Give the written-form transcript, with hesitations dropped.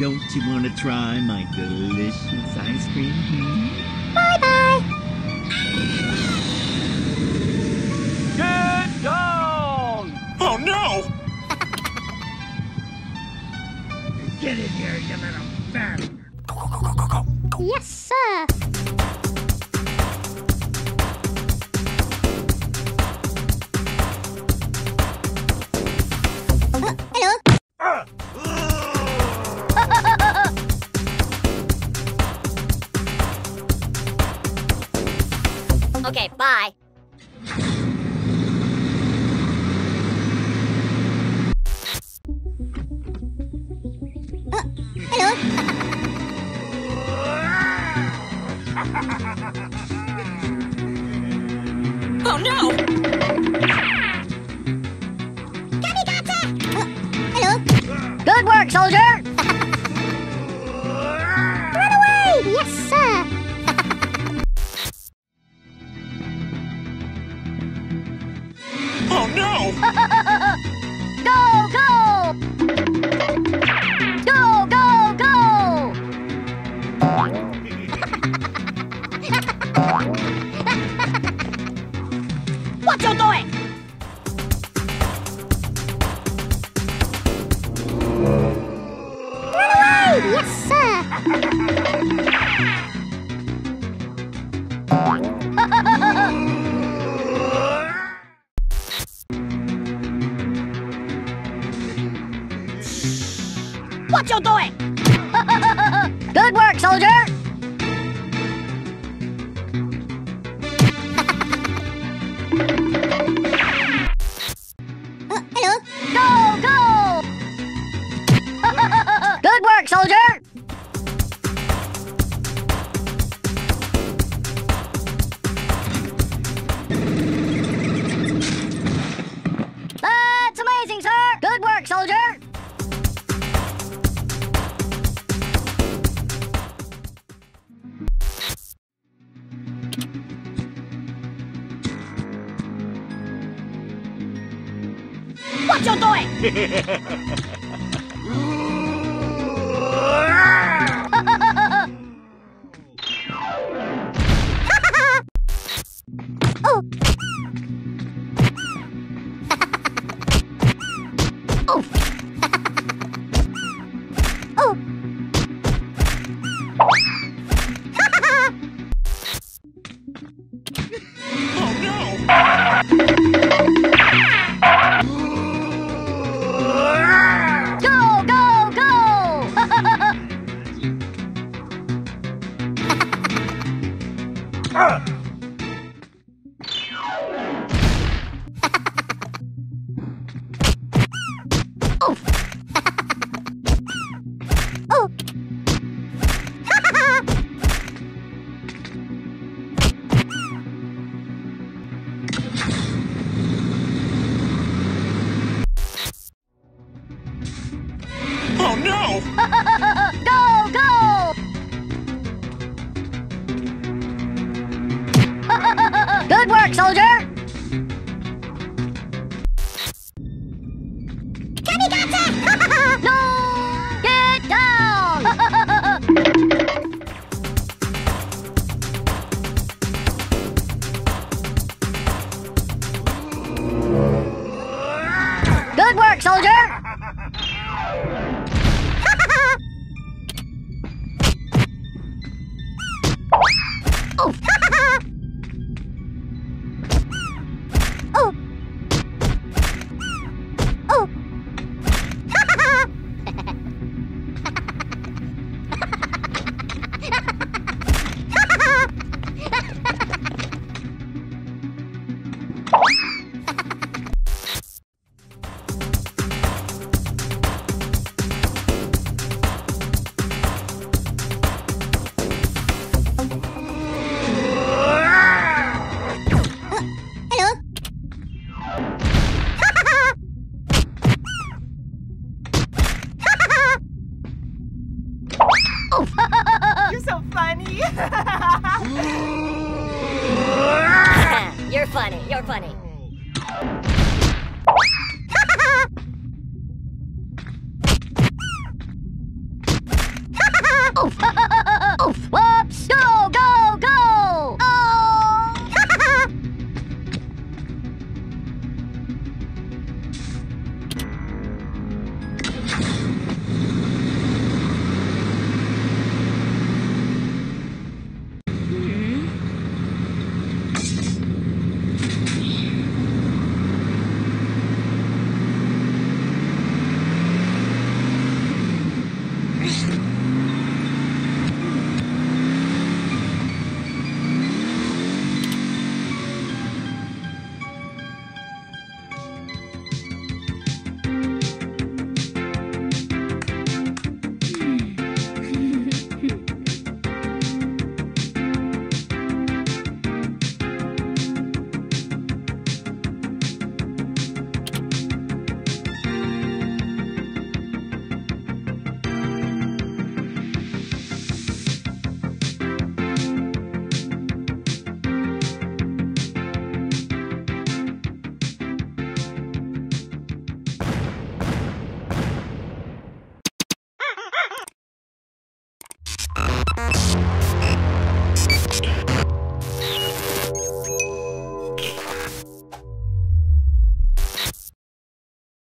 Don't you want to try my delicious ice cream? Bye-bye. Get down! Oh no! Get in here, you little bat! Go. Yes, sir. Hello. Okay, bye. Hello. Oh no! Hello. Good work, soldier! Run away! Yes, sir. Oh no! Go, go! Go, go, go! What you doing? Run away! Yes, sir. What you doing? Good work, soldier! Hello. Go, go! Good work, soldier! That's amazing, sir! Good work, soldier! What you doing? Oh. Oh. Oh. Oh no! Go, go, go! Oh. Oh. Oh no! Go, go! Good work, soldier! No! Get down! Good work, soldier! Oh. Oh. Oh. Hello. You're so funny. You're funny, you're funny. Oof!